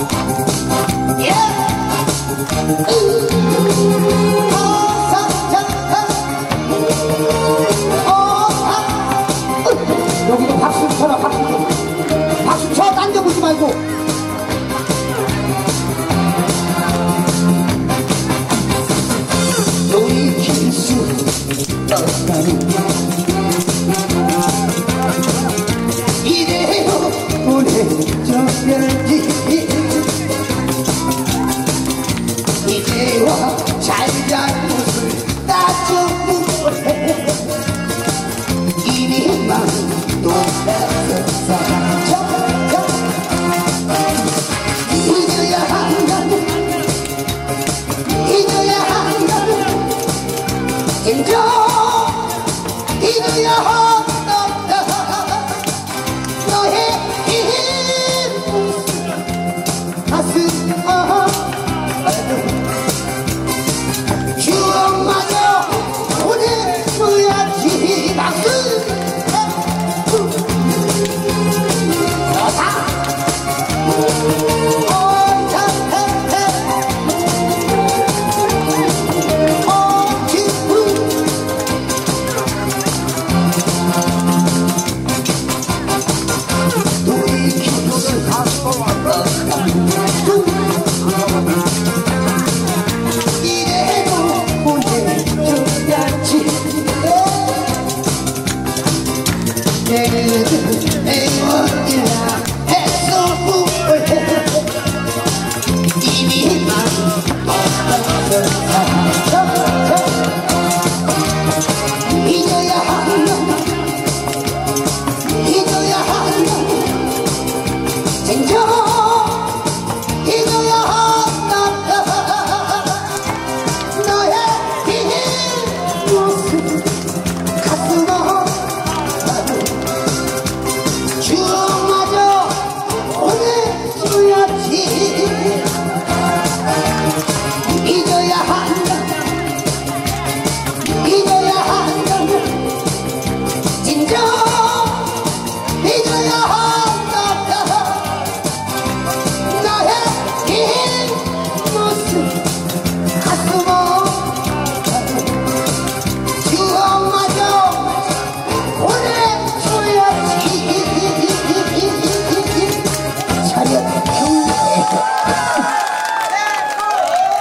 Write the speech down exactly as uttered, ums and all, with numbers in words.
여기도 박수 쳐라. 박수 쳐. 박수 쳐. 당겨보지 말고. 돌이킬 수 없다는 이래요 보내줘야지. 이제와 잘잘못을 따져보고 해. 이리만 똑같은 사람 잊어야 한다고. 잊어야 한다고. 인정 잊어야 한다. 너의 힘 가슴 추억마저 보내줘야지. 박수. 여사